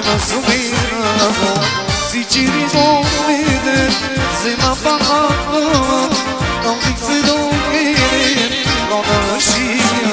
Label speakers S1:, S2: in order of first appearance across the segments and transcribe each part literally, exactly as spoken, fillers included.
S1: Zumirago, ziciri domnide, zema pahano, non dice domnide, non lascia.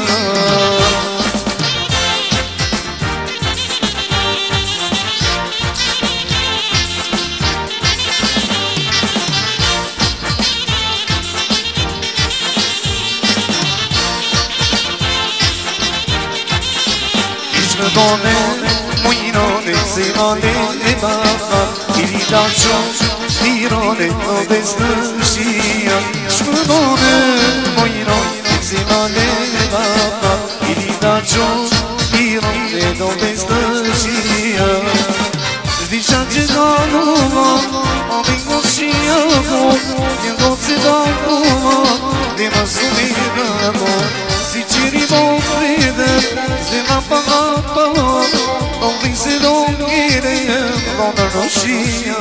S1: Donne, muinone, zemane, baba, ili dačo, mirone, obezdušija. Škodone, muinone, zemane, baba, ili dačo, mirone, obezdušija. Zdiša će danova, ovim gošijago, njegov se danova, nema sumirago. Ziciri bombrede, zema pahapa, non dice domnide, non lascia.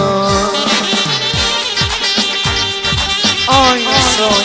S1: Ai, so.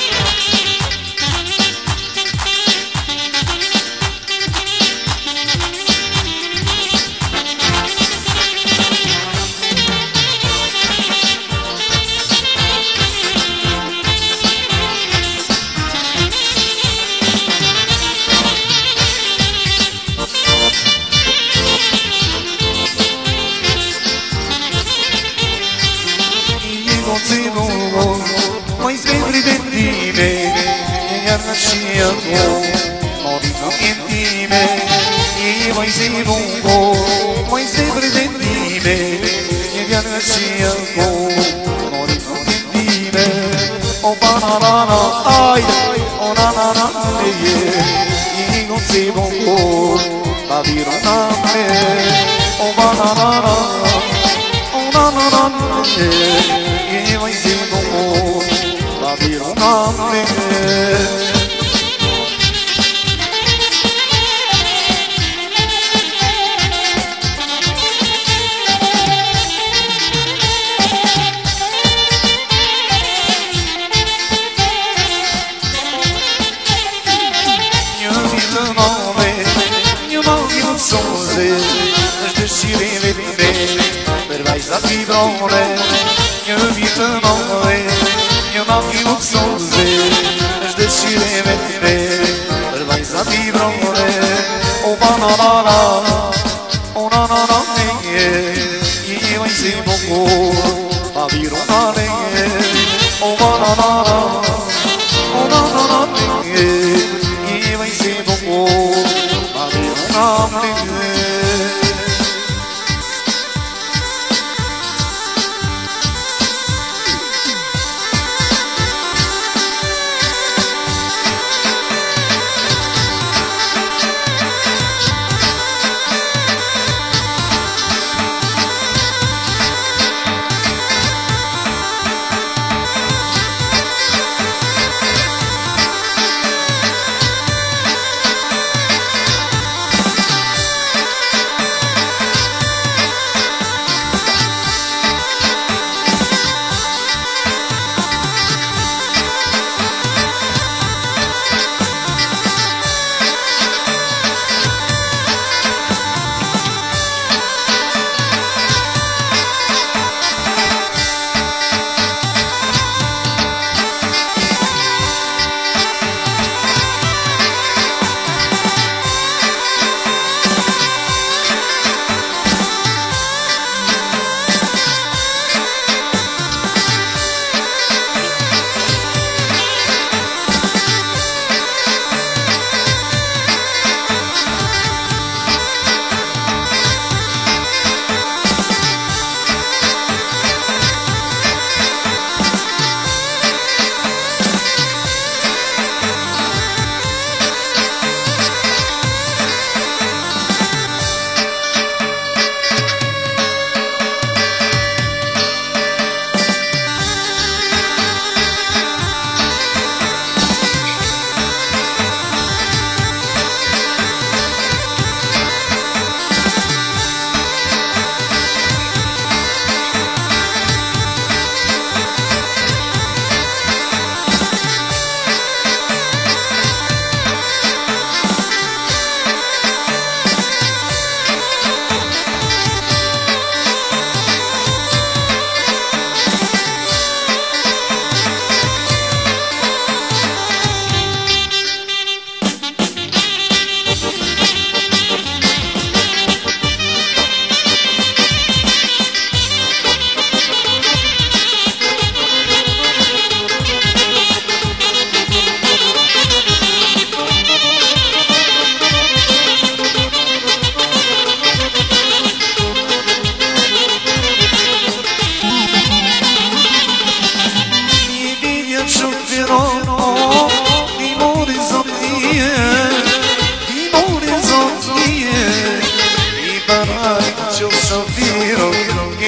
S1: Mai sempre vendime, iar nasciamo, morino intime, e mai se lungo, mai sempre vendime, iar nasciamo, morino intime, o banana, ai, o nanana, e non se lungo, la virana, o banana, o nanana, e mai se lungo. Viruname Një vitë mame, një malë sonze, është dëshirime të me, për vajza fibrone. Një vitë mame, një malë sonze, është dëshirime të me, për vajza fibrone. O banana, o nanana, i vajzi bongo, pa virunane. O banana, o nanana, i vajzi bongo, pa virunane.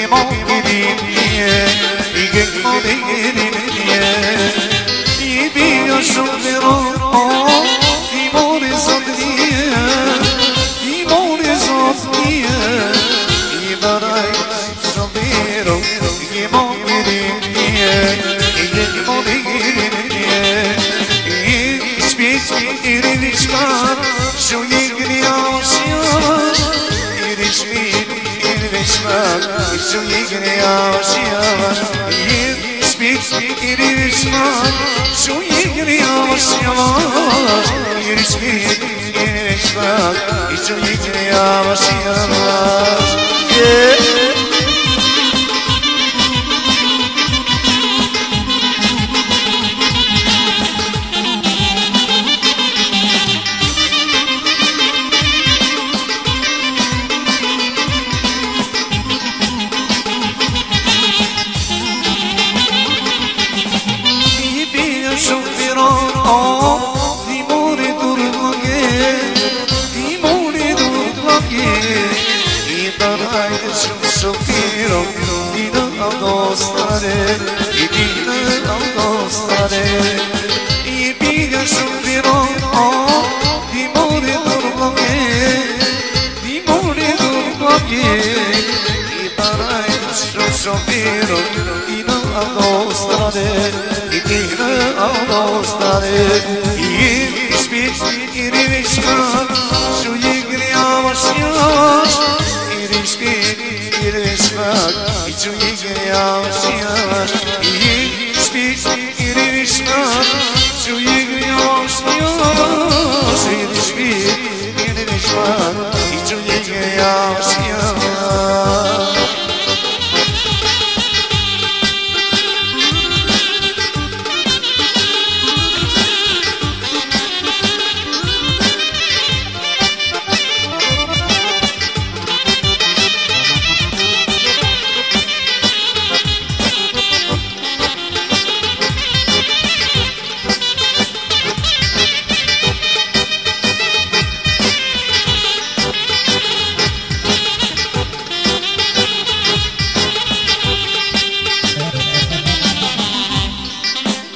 S1: يجيمون جديدية يجيمون جديدية يبيع شغلهم يمون صدية يمون صدية يبراي شغلهم يجيمون جديدية يجيمون جديدية يسبيك يريشمان شو يجري عشيان يريشمين يريشمان شو يجري عشيان يسبيك يريشمان شو يجري عشيان يريشمين يريشمان شو يجري عشيان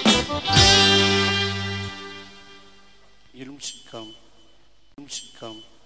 S1: Come.